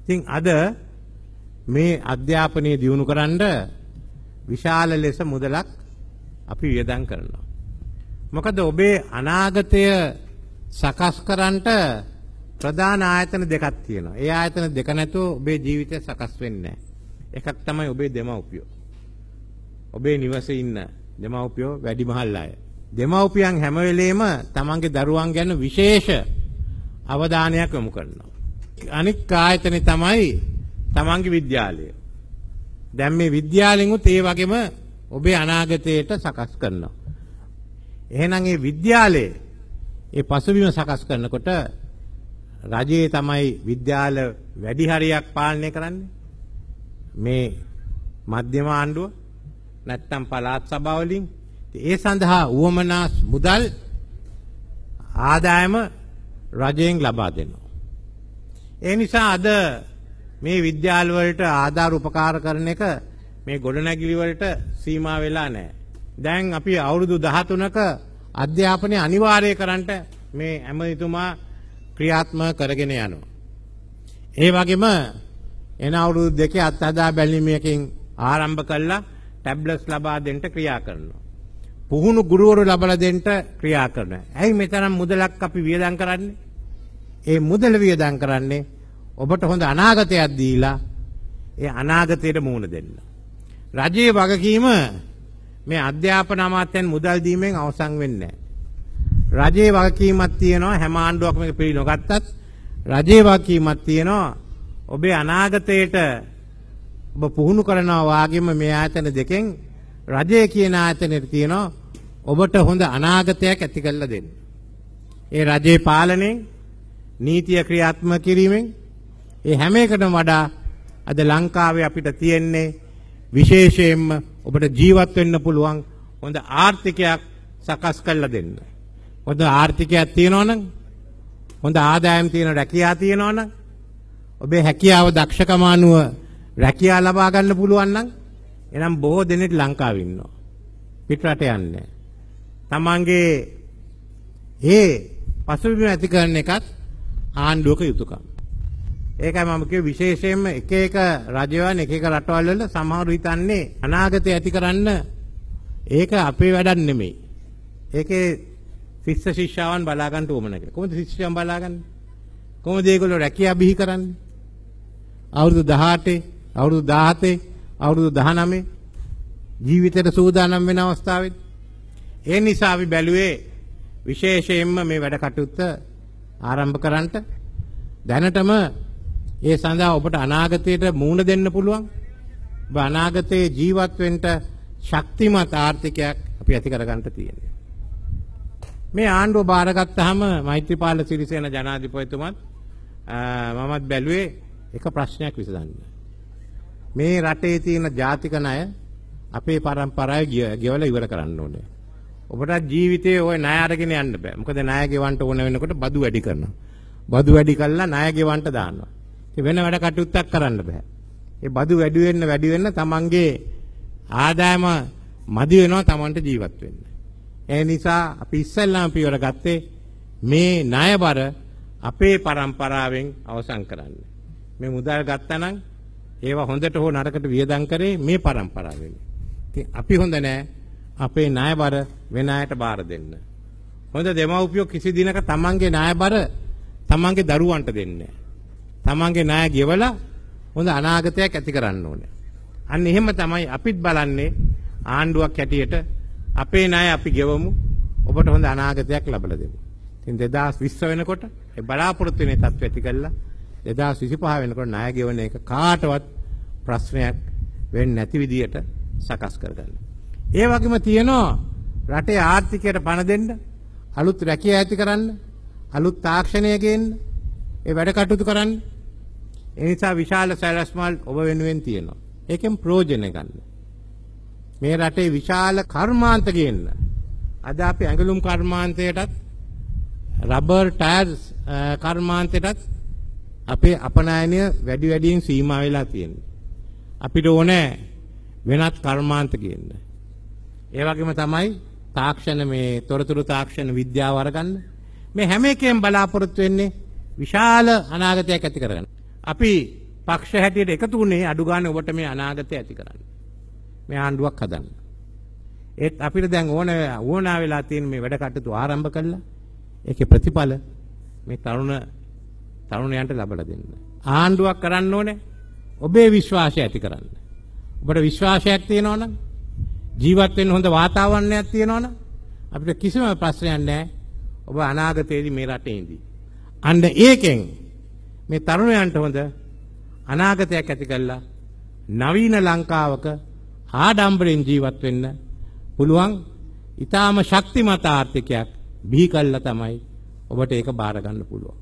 ඉතින් අද මේ අධ්‍යාපනය දියුණු කරන්න විශාල ලෙස මුදලක් අපි වියදම් කරනවා. මොකද ඔබේ අනාගතය සකස් කරන්නට ප්‍රධාන ආයතන දෙකක් තියෙනවා. ඒ ආයතන දෙක නැතුව ඔබේ ජීවිතය සකස් වෙන්නේ නැහැ. එකක් තමයි ඔබේ දෙමව්පියෝ. ඔබේ නිවසේ ඉන්න දෙමව්පියෝ වැඩිමහල් අය. දෙමව්පියන් හැම වෙලේම තමන්ගේ දරුවන් ගැන විශේෂ අවධානයක් යොමු කරනවා. අනික් ආයතනේ තමයි තමන්ගේ විද්‍යාලය. දැන් මේ විද්‍යාලෙනුත් ඒ වගේම ඔබේ අනාගතයට සකස් කරනවා. එහෙනම් මේ විද්‍යාලයේ ඒ පසුබිම සකස් කරනකොට රජයේ තමයි විද්‍යාල වැඩි හරියක් පාලනය කරන්නේ. මේ මධ්‍යම ආණ්ඩුව නැත්තම් පළාත් සභා වලින් ඒ සඳහා උවමනා මුදල් ආදායම රජයෙන් ලබා දෙනවා. ඒ නිසා අද මේ විද්‍යාල වලට ආධාර උපකාර කරන එක මේ ගොඩනැගිලි වලට සීමා වෙලා නැහැ. දැන් අපි අවුරුදු 13ක අධ්‍යාපනය අනිවාර්ය කරන්නට මේ ඇමතිතුමා ක්‍රියාත්මක කරගෙන යනවා. ඒ වගේම එන අවුරුදු දෙකේ අත්හදා බැලීමකින් ආරම්භ කළා ටැබ්ලට්ස් ලබා දෙන්න ක්‍රියා කරනවා. පුහුණු ගුරුවරු ලබා දෙන්න ක්‍රියා කරනවා. ඇයි මෙතරම් මුදලක් අපි වියදම් කරන්නේ? ඒ මුදල වියදම් කරන්නේ ඔබට හොඳ අනාගතයක් දීලා ඒ අනාගතයට මුහුණ දෙන්න. රජයේ වගකීම මේ අධ්‍යාපන අමාත්‍යන් මුදල් දීමෙන් අවසන් වෙන්නේ නැහැ. රජයේ වගකීමක් තියෙනවා හැම ආණ්ඩුවක්ම මේක පිළි නොගත්තත් රජයේ වගකීමක් තියෙනවා ඔබේ අනාගතයට ඔබ පුහුණු කරනවා වාගේම මේ ආයතන දෙකෙන් රජයේ කියන ආයතනෙට තියෙනවා ඔබට හොඳ අනාගතයක් ඇති කරලා දෙන්න. ඒ රජයේ පාලනයෙන් නීතිය ක්‍රියාත්මක කිරීමෙන් ඒ හැම එකටම වඩා අද ලංකාවේ අපිට තියෙන්නේ විශේෂයෙන්ම ඔබට ජීවත් වෙන්න පුළුවන් හොඳ ආර්ථිකයක් සකස් කරලා දෙන්න. හොඳ ආර්ථිකයක් තියෙනවා නම් හොඳ ආදායම් තියෙන රැකියාව තියෙනවා නම් ඔබේ හැකියාව දක්ෂකම අනුව රැකියාව ලබා ගන්න පුළුවන් නම් එනම් බොහෝ දෙනෙක් ලංකාවේ ඉන්නවා. පිටරට යන්නේ. තමන්ගේ ඒ පසුබිම ඇති කරන එකත් ආණ්ඩුවක යුතුයකම. ඒකයි මම කිව්වේ විශේෂයෙන්ම එක එක රජවල් එක එක රටවල් වල සමහරු හිතන්නේ අනාගතය ඇති කරන්න ඒක අපේ වැඩක් නෙමෙයි. ඒකේ ශිෂ්‍ය ශිෂ්‍යාවන් බලා ගන්න ඕමන කියලා. කොහොමද ශිෂ්‍යයන් බලාගන්නේ? කොහොමද ඒගොල්ලෝ රැකියාව බිහි කරන්නේ? අවුරුදු 18, අවුරුදු 17, අවුරුදු 19 ජීවිතයට සූදානම් වෙන අවස්ථාවෙත් ඒ නිසා අපි බැලුවේ විශේෂයෙන්ම මේ වැඩ කටයුත්ත ආරම්භ කරන්නට දැනටම ඒ සඳහා ඔබට අනාගතයට මූණ දෙන්න පුළුවන්. ඔබ අනාගතයේ ජීවත් වෙන්න ශක්තිමත් ආර්ථිකයක් අපි ඇති කරගන්න තියෙනවා. මේ ආණ්ඩුව බාරගත්තාම මෛත්‍රීපාල සිරිසේන ජනාධිපතිතුමත් මමත් බැලුවේ එක ප්‍රශ්නයක් විසඳන්න. මේ රටේ තියෙන ජාතික ණය අපේ පරම්පරාවේ ගෙවලා ඉවර කරන්න ඕනේ. ඔබට ජීවිතේ ওই ණය අරගෙන යන්න බෑ. මොකද ණය ගෙවන්න ඕන වෙනකොට බදු වැඩි කරනවා. බදු වැඩි කළා ණය ගෙවන්න දානවා. ඒ වෙන වැඩ කටයුත්තක් කරන්න බෑ. ඒ බදු වැඩි වෙන්න තමන්ගේ ආදායම මදි වෙනවා තමන්ට ජීවත් වෙන්න. ඒ නිසා අපි ඉස්සෙල්ලාම පියවර ගත්තේ මේ ණයබර අපේ පරම්පරාවෙන් අවසන් කරන්න. මේ මුදල් ගත්තනම් ඒවා හොඳට හෝ නරකට වියදම් කරේ මේ පරම්පරාවෙන්. ඉතින් අපි හොඳ නෑ අපේ ණයබර වෙන අයට බාර දෙන්න. හොඳ දෙමව්පියෝ කිසි දිනක තමන්ගේ ණයබර තමන්ගේ දරුවන්ට දෙන්නේ නෑ. තමන්ගේ ණය ගෙවලා හොඳ අනාගතයක් ඇති කරන්න ඕනේ. අන්න එහෙම තමයි අපිත් බලන්නේ ආණ්ඩුවක් හැටියට අපේ ණය අපි ගෙවමු ඔබට හොඳ අනාගතයක් ලබා දෙමු. ඉතින් 2020 වෙනකොට ඒ බලාපොරොත්තු වෙන තත්ත්වය ඇති කළා 2025 වෙනකොට ණය ගෙවන එක කාටවත් ප්‍රශ්නයක් වෙන්නේ නැති විදියට සකස් කරගන්න. ඒ වගේම තියෙනවා රටේ ආර්ථිකයට පණ දෙන්න, අලුත් රැකියාව ඇති කරන්න, අලුත් තාක්ෂණය ගේන්න, ඒ වැඩ කටයුතු කරන්න. ඒ නිසා විශාල සැලැස්මල් ඔබ වෙනුවෙන් තියෙනවා. ඒකෙන් ප්‍රයෝජන ගන්න. මේ රටේ විශාල කර්මාන්ත ගේන්න. අද අපි ඇඟලුම් කර්මාන්තයටත් රබර් ටයර්ස් කර්මාන්තයටත් අපේ අපනයනය වැඩි වැඩියෙන් සීමා වෙලා තියෙනවා. අපිට ඕනේ වෙනත් කර්මාන්ත ගේන්න. ඒ වගේම තමයි තාක්ෂණ මේ තොරතුරු තාක්ෂණ විද්‍යාව අරගන්න. මේ හැම එකෙන් බලාපොරොත්තු වෙන්නේ විශාල අනාගතයක් ඇති කරගන්න. අපි පක්ෂ හැටියට එකතු වුණේ අඩු ගන්න ඔබට මේ අනාගතය ඇති කරන්න. මේ ආණ්ඩුවක් හදන්න. ඒත් අපිට දැන් ඕනා වෙලා තියෙන මේ වැඩ කටයුතු ආරම්භ කළා. ඒකේ ප්‍රතිඵල මේ තරුණයන්ට ලබා දෙන්න. ආණ්ඩුවක් කරන්න ඕනේ ඔබේ විශ්වාසය ඇති කරන්න. ඔබට විශ්වාසයක් තියෙනවා නම් ජීවත් වෙන්න හොඳ වාතාවරණයක් තියෙනවා නම් අපිට කිසිම ප්‍රශ්නයක් නැහැ. ඔබ අනාගතයේදී මේ රටේ ඉඳී. අන්න ඒකෙන් මේ තරුණයන්ට හොඳ අනාගතයක් ඇති කළා නවීන ලංකාවක ආඩම්බරෙන් ජීවත් වෙන්න පුළුවන් ඊටාම ශක්තිමත් ආර්ථිකයක් බිහි කළා තමයි ඔබට ඒක බාර ගන්න පුළුවන්.